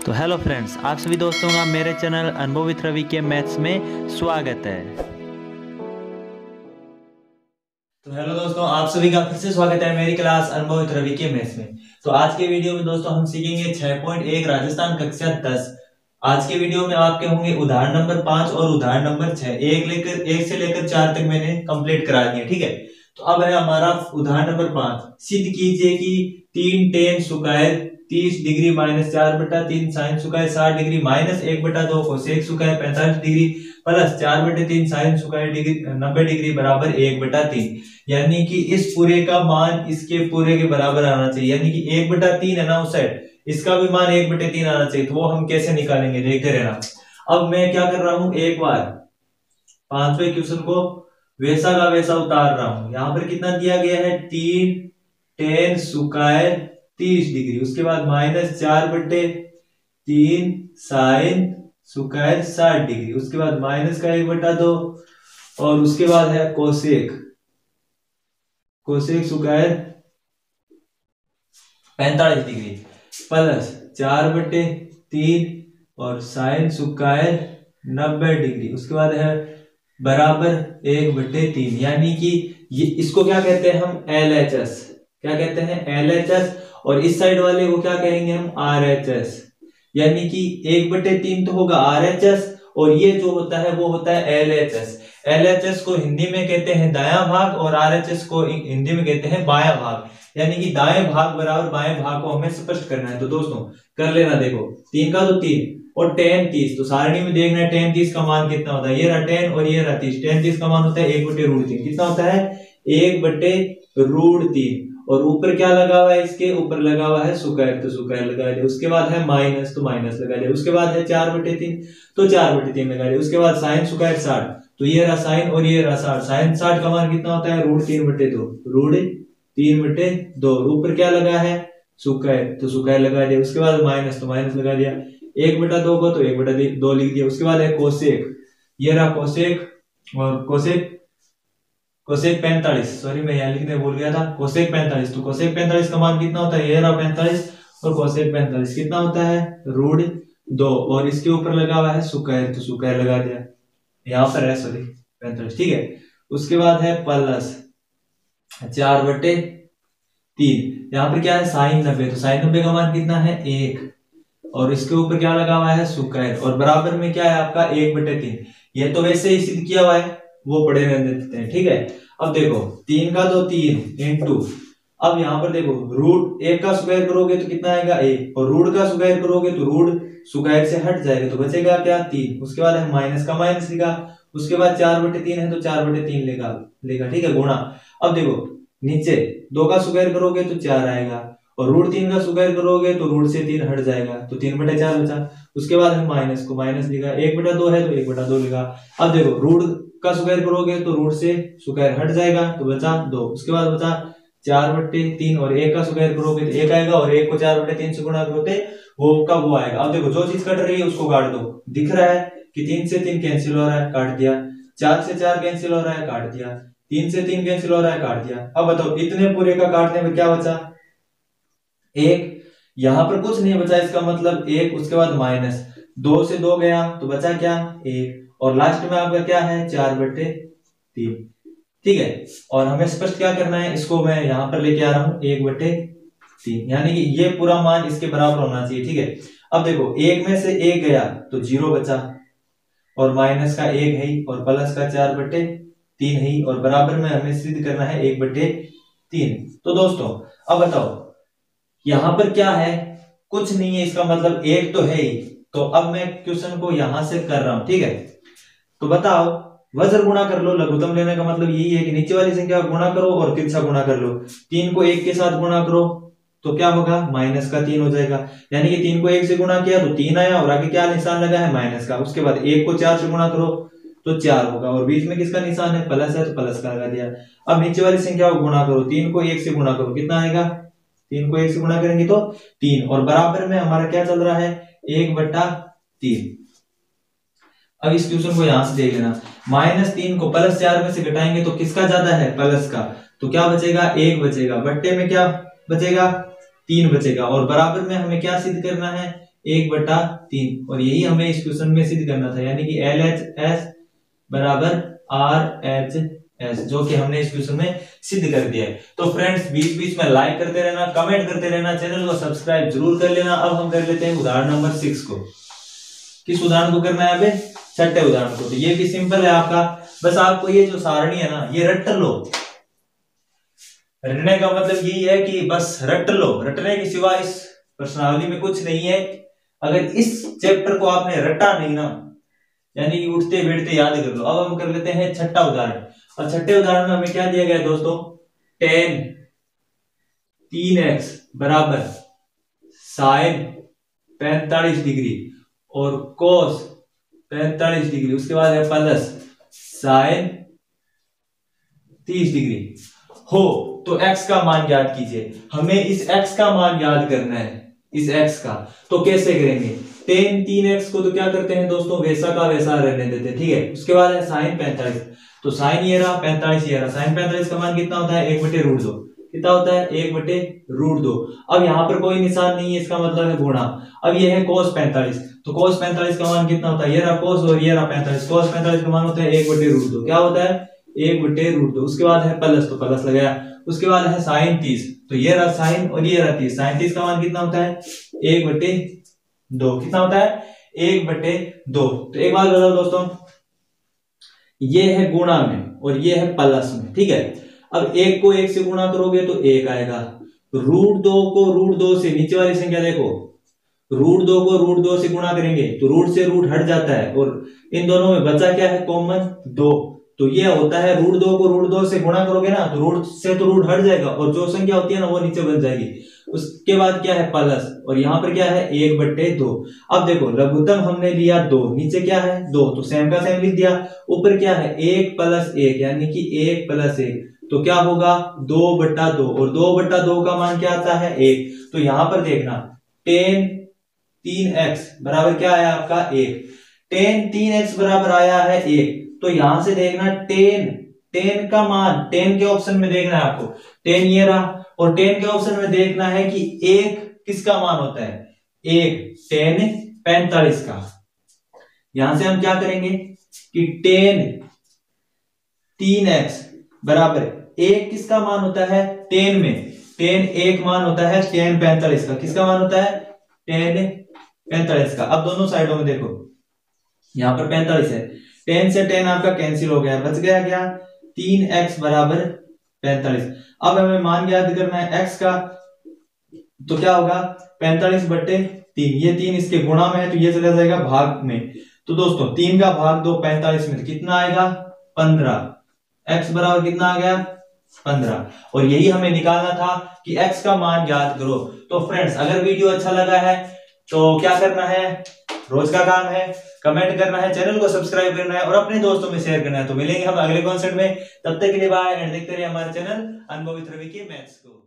तो hello friends, आप सभी दोस्तों का मेरे चैनल अनुभव विद रवि के मैथ्स में स्वागत है। तो हेलो दोस्तों, आप सभी का फिर से स्वागत है मेरी क्लास अनुभव विद रवि के मैथ्स में। तो आज के वीडियो में दोस्तों हम सीखेंगे 6.1 राजस्थान कक्षा 10। आज के वीडियो में आपके होंगे उदाहरण नंबर 5 और उदाहरण नंबर 6। एक से लेकर 4 तक मैंने कंप्लीट करा दिया, ठीक है। तो अब है हमारा उदाहरण नंबर 5। सिद्ध कीजिए कि 3 tan square 30 degree minus 4/3 sine square 60 degree minus 1/2 cosec square 45 degree plus 4/3 sine square 90 degree बराबर 1/3। यानी कि इस पूरे का मान इसके पूरे के बराबर आना चाहिए। यानी कि 1/3 है ना उस साइड, इसका भी मान 1/3 आना चाहिए। तो वो हम कैसे निकालेंगे, देखते रहना। अब मैं क्या कर रहा हूं, एक बार 5वें क्वेश्चन को वैसा का वैसा उतार रहा हूं। यहां पर कितना दिया गया है, 3 tan स्क्वायर 30 डिग्री, उसके बाद माइनस 4/3 साइन स्क्वायर 60 डिग्री, उसके बाद माइनस का 1/2 और उसके बाद है कोसेक स्क्वायर 45 डिग्री प्लस 4/3 और साइन स्क्वायर 90 डिग्री, उसके बाद है बराबर 1/3। यानी कि ये इसको क्या कहते हैं हम, LHS। क्या कहते हैं, LHS। और इस साइड वाले को क्या कहेंगे हम, RHS। यानी कि 1/3 तो होगा RHS और ये जो होता है वो होता है LHS। LHS को हिंदी में कहते हैं दायां भाग और RHS को हिंदी में कहते हैं बायां भाग। यानी कि दाएं भाग बराबर बाएं भाग को हमें स्पष्ट करना है। तो दोस्तों कर लेना, देखो 3 का तो 3 और tan 30, तो सारणी में देखना है tan 30 का मान कितना होता है। ये रहा tan और ये रहा 30। tan 30 का मान होता है 1/√3। कितना होता है, 1/√3। और ऊपर क्या लगा हुआ है, इसके ऊपर लगा हुआ है स्क्वायर, तो स्क्वायर लगा दिया। उसके बाद है माइनस, तो माइनस लगा दिया। उसके बाद है 4/3, तो 4/3 लगा दिया। उसके बाद साइन स्क्वायर 60, तो ये रहा साइन और ये रहा 60। साइन 60 का मान कितना होता है, √3/2। √3/2। ऊपर क्या लगा है, स्क्वायर, तो स्क्वायर लगा दिया। उसके बाद माइनस, तो माइनस लगा दिया। 1/2 को तो 1/2 लिख दिया। उसके बाद है कोसेक, ये रहा कोसेक और कोसेक 45, सॉरी मैं यहाँ लिखने भूल गया था, कोसेक 45। तो कोसेक 45 का मान कितना होता है, ये रहा 45 और कोसेक 45 कितना होता है, √2 और इसके ऊपर लगा हुआ है स्क्वायर, तो स्क्वायर लगा दिया। यहाँ पर है सॉरी 45, ठीक है। उसके बाद है प्लस 4/3। यहाँ पर क्या है, साइन 90, तो साइन 90 का मान कितना है, 1 और इसके ऊपर क्या लगा हुआ है, स्क्वायर और बराबर में क्या है आपका 1/3। ये तो वैसे ही सिद्ध किया हुआ है, वो पढ़े रहने देते हैं, ठीक है। अब देखो 3 का तो 3 इंटू, अब यहाँ पर देखो √1 का स्क्वायर करोगे तो कितना आएगा 1 और √, का स्क्वायर करोगे तो √, स्क्वायर से हट जाएगा तो बचेगा क्या 3। उसके बाद है माइनस का माइनस लिखा। उसके बाद 4/3 है तो 4/3 लेगा, ठीक है, गुणा। अब देखो नीचे 2 का स्क्वायर करोगे तो 4 आएगा और √3 का स्क्वायर करोगे तो √से 3 हट जाएगा तो 3/4 बचा। उसके बाद है माइनस को माइनस लिखा, 1/2 है तो 1/2 लिखा। अब देखो √, का स्क्वायर करोगे तो √, से स्क्वायर हट जाएगा तो बचा 2। उसके बाद बचा 4/3 और 1 का स्क्वायर करोगे तो 1 आएगा और 1 को 4/3 से गुणा करोगे वो का वो आएगा। अब देखो जो चीज कट रही है उसको काट दो। दिख रहा है कि 3 से 3 कैंसिल हो रहा है, काट दिया। 4 से 4 कैंसिल हो रहा है, काट दिया। 3 से 3 कैंसिल हो रहा है, काट दिया। अब बताओ इतने पूरे का काटने में क्या बचा, 1। यहां पर कुछ नहीं बचा, इसका मतलब 1। उसके बाद माइनस 2 से 2 गया तो बचा क्या, 1 और लास्ट में आपका क्या है 4/3, ठीक है। और हमें स्पष्ट क्या करना है, इसको मैं यहां पर लेके आ रहा हूं 1/3, यानी कि ये पूरा मान इसके बराबर होना चाहिए, ठीक है। अब देखो 1 में से 1 गया तो 0 बचा और माइनस का 1 है और प्लस का 4/3 है और बराबर में हमें सिद्ध करना है 1/3। तो दोस्तों अब बताओ यहां पर क्या है, कुछ नहीं है, इसका मतलब 1 तो है ही। तो अब मैं क्वेश्चन को यहां से कर रहा हूं, ठीक है। तो बताओ वज्र गुणा कर लो, लघुत्तम लेने का मतलब यही है कि नीचे वाली संख्या को गुणा करो और तिरछा गुणा कर लो। 3 को 1 के साथ गुणा करो तो क्या होगा, माइनस का 3 हो जाएगा। यानी कि 3 को 1 से गुणा किया तो 3 आया और आगे क्या निशान लगा है, माइनस का। उसके बाद 1 को 4 से गुणा करो तो 4 होगा और बीच में किसका निशान है, प्लस है, तो प्लस का लगा दिया। अब नीचे वाली संख्या को गुणा करो, 3 को 1 से गुणा करो, कितना आएगा, 3 को 1 से गुणा करेंगे तो 3 और बराबर में हमारा क्या चल रहा है, 1/3। अब इस क्वेश्चन को यहां से देख लेना, -3 को +4 में से घटाएंगे तो किसका ज्यादा है, प्लस का। तो क्या बचेगा, 1 बचेगा। बट्टे में क्या बचेगा, 3 बचेगा और बराबर में हमें क्या सिद्ध करना है, 1/3 और यही हमें इस क्वेश्चन में सिद्ध करना था, यानी कि LHS बराबर RHS, जो कि हमने इस क्वेश्चन में सिद्ध कर दिया है। तो फ्रेंड्स बीच बीच में लाइक करते रहना, कमेंट करते रहना, चैनल को सब्सक्राइब जरूर कर लेना। अब हम कर लेते हैं उदाहरण नंबर 6 को। किस उदाहरण को करना है? अबे छठे उदाहरण को। तो ये भी सिंपल है आपका, बस आपको ये जो सारणी है ना ये रट लो। रटने का मतलब यही है कि बस रट लो, रटने के सिवा इस प्रश्नावली में कुछ नहीं है। अगर इस चैप्टर को आपने रटा नहीं ना, यानी कि उठते बैठते याद कर लो। अब हम कर लेते हैं छठा उदाहरण, और छठे उदाहरण में हमें क्या दिया गया है दोस्तों? tan 3x बराबर sin 45 डिग्री और cos 45 डिग्री, उसके बाद है प्लस sin 30 डिग्री हो। तो x का मान ज्ञात कीजिए। हमें इस x का मान याद करना है, इस x का। तो कैसे करेंगे? tan 3x को तो क्या करते हैं दोस्तों, वैसा का वैसा रहने देते हैं, ठीक है। उसके बाद है sin 45, तो sin ये रहा, 45 ये रहा। sin 45 का मान कितना होता है? 1/√2। कितना होता है? 1/√2। अब यहाँ पर कोई निशान नहीं है, इसका मतलब है गुणा। अब ये है cos 45, तो cos 45 का मान कितना होता है? ये रहा cos और ये रहा 45। cos 45 का मान होता है 1/√2। क्या होता है? 1/√2। उसके बाद है प्लस, तो प्लस लगाया। उसके बाद है sin 30, तो ये रहा sin और ये रहा 30। sin 30 का मान कितना होता है? 1/2। कितना होता है? 1/2। तो एक बात बताओ दोस्तों, ये है गुणा में और ये है प्लस में, ठीक है। अब एक को एक से गुणा करोगे तो एक आएगा, √2 को √2 से, नीचे वाली संख्या देखो, √2 को √2 से गुणा करेंगे तो रूट से रूट हट जाता है और इन दोनों में बचा क्या है? कॉमन 2। तो ये होता है √2 को √2 से गुणा करोगे ना तो रूट से तो रूट हट जाएगा और जो संख्या होती है ना वो नीचे बन जाएगी। उसके बाद क्या है? प्लस, और यहाँ पर क्या है? 1/2। अब देखो लघुत्तम हमने लिया 2, नीचे क्या है? 2, तो सेम का सेम लिख दिया। ऊपर क्या है? 1 + 1, यानी कि 1 + 1, तो क्या होगा? 2/2, और 2/2 का मान क्या आता है? 1। तो यहां पर देखना tan 3x बराबर क्या आया आपका? 1। tan 3x बराबर आया है 1, तो यहां से देखना tan का मान, tan के ऑप्शन में देखना है आपको, tan ये रहा, और tan के ऑप्शन में देखना है कि 1 किसका मान होता है? 1 tan 45 का। यहां से हम क्या करेंगे कि tan 3x बराबर 1 किसका मान होता है? tan में tan 1 मान होता है tan 45 का। किसका मान होता है? tan 45 का। अब दोनों साइडों में देखो, यहां पर 45 है, tan से tan आपका कैंसिल हो गया, बच गया क्या? 3x बराबर 45। अब हमें मान याद करना है x का, तो क्या होगा? 45/3, ये 3 इसके गुणा में है तो ये चला जाएगा भाग में। तो दोस्तों 3 का भाग 2 45 में, तो कितना आएगा? 15। x बराबर कितना आ गया? 15। और यही हमें निकालना था कि x का मान याद करो। तो फ्रेंड्स अगर वीडियो अच्छा लगा है तो क्या करना है? रोज का काम है, कमेंट करना है, चैनल को सब्सक्राइब करना है और अपने दोस्तों में शेयर करना है। तो मिलेंगे हम अगले कॉन्सेप्ट में, तब तक के लिए बाय एंड देखते रहिए हमारे चैनल अनुभवित रवि के मैथ्स को।